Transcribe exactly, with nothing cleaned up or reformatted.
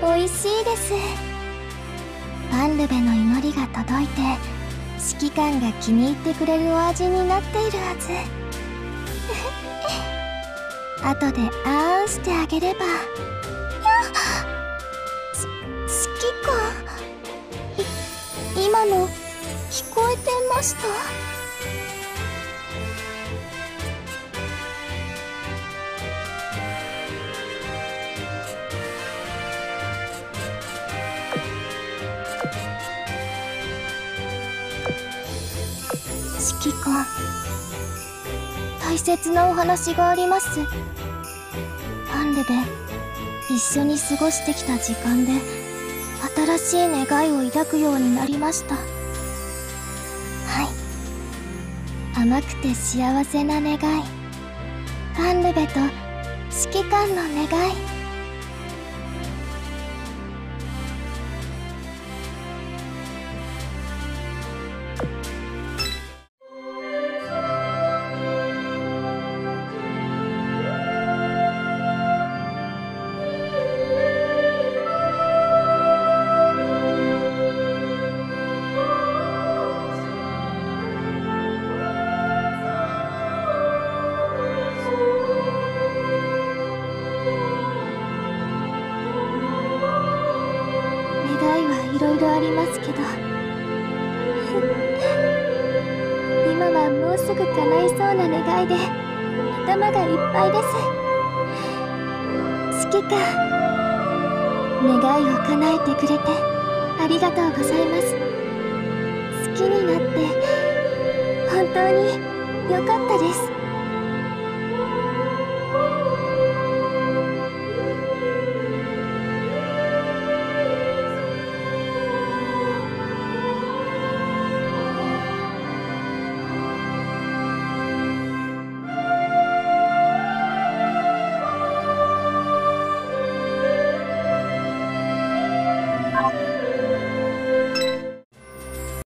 美味しいです。ファンルベの祈りが届いて、指揮官が気に入ってくれるお味になっているはず。後であーんしてあげれば。やっ、し指揮官、い今の聞こえてました？指揮官、大切なお話があります。ファンルベ、一緒に過ごしてきた時間で新しい願いを抱くようになりました。はい、甘くて幸せな願い、ファンルベと指揮官の願い。いろいろありますけど今はもうすぐ叶いそうな願いで頭がいっぱいです。指揮官、願いを叶えてくれてありがとうございます。好きになって